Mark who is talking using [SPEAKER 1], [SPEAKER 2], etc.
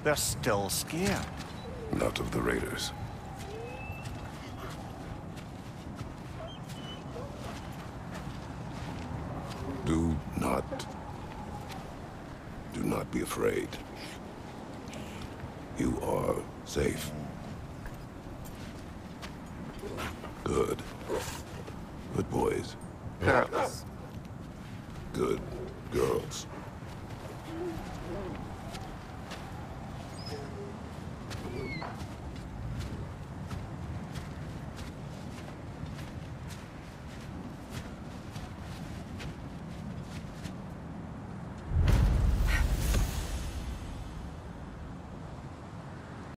[SPEAKER 1] They're still scared.
[SPEAKER 2] Not of the raiders. Do not be afraid. You are safe. Good. Good boys.
[SPEAKER 1] Girls.
[SPEAKER 2] Good girls.